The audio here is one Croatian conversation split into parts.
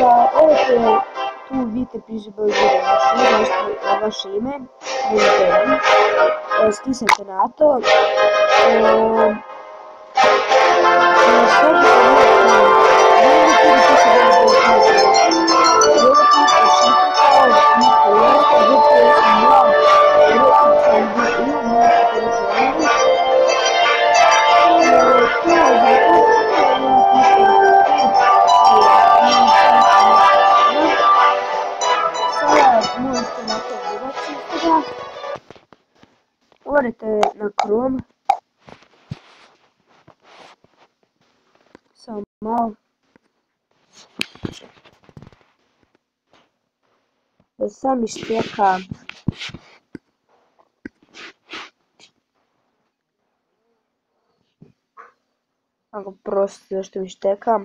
Ovdje tu vidite piše broj video, vaše ime, stisnete na to. Odete na Chrome, samo malo, da sam išteka, ako prosto zašto mi šteka.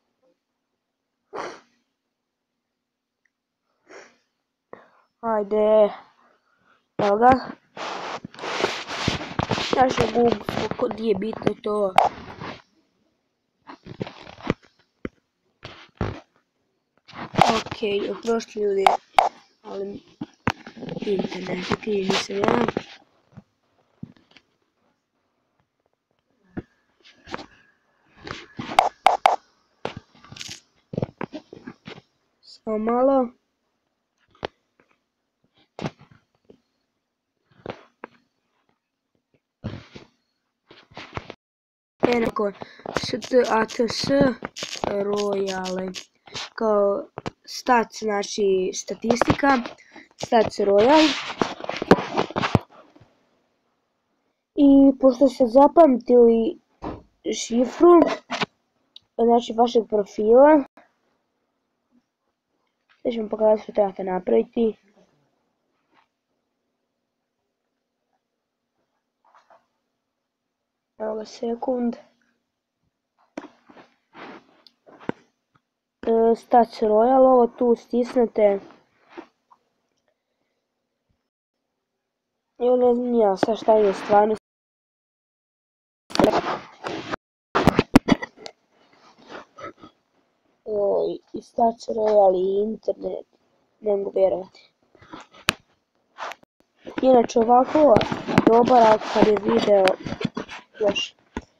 Ajde, evo ga. Naša Google, nije bitno to. Okej, oprošli ljudi, ali internet, okej, nisam jedan. Samo malo. Nakon STATS Royale, kao stats, znači statistika, stats Royale. I pošto ste zapamtili šifru, znači vašeg profila, sad ćemo pokazati što trebate napraviti. Evo ga sekund. Stats Royale, ovo tu stisnete. Ja ne znam ja sad šta je stvarno. I Stats Royale i internet, ne mogu vjerovati. Inače ovako dobar, ali kad je video još.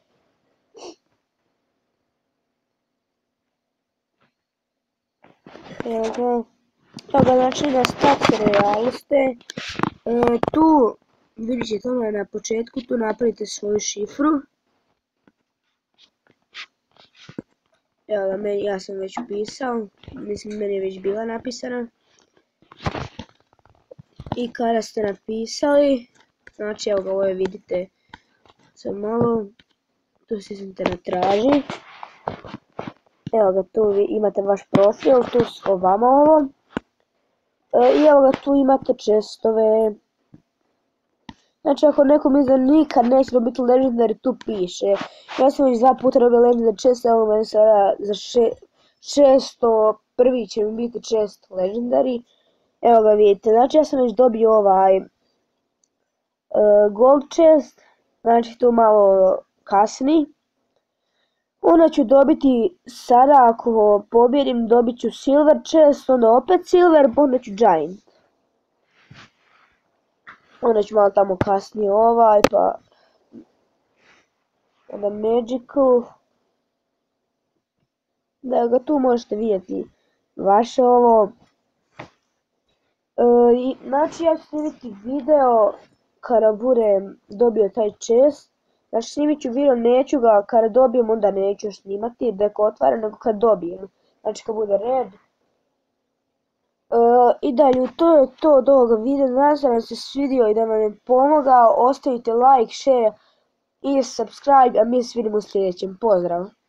Evo ga, znači na Stats Royale ste, tu vidjet ćete ono na početku, tu napravite svoju šifru. Evo ga, ja sam već upisao, mislim meni je već bila napisana. I kada ste napisali, znači evo ga, ovo je vidite, sad malo, tu stisnite na traži. Evo ga, tu vi imate vaš profil, tu s vama ovo. I evo ga, tu imate čestove. Znači ako neko misli da nikad neće dobiti legendary, tu piše. Ja sam već 2 puta dobio legendary čest, evo meni sada za 600, prvi će mi biti čest legendary. Evo ga vidite, znači ja sam već dobio ovaj gold chest, znači tu malo kasni. Onda ću dobiti, sada ako pobjedim dobit ću silver chest, onda opet silver, onda ću giant. Onda ću malo tamo kasnije ovaj, pa onda magical. Da ga tu možete vidjeti vaše ovo. Znači ja ću snimiti video kada budem dobio taj chest. Znači snimit ću video, neću ga kada dobijem, onda neću snimati dok otvaram, nego kad dobijem. Znači kad bude red. I dalje, to je to od ovoga videa, nadam se da vam se svidio i da vam je pomogao. Ostavite like, share i subscribe, a mi se vidimo u sljedećem. Pozdrav!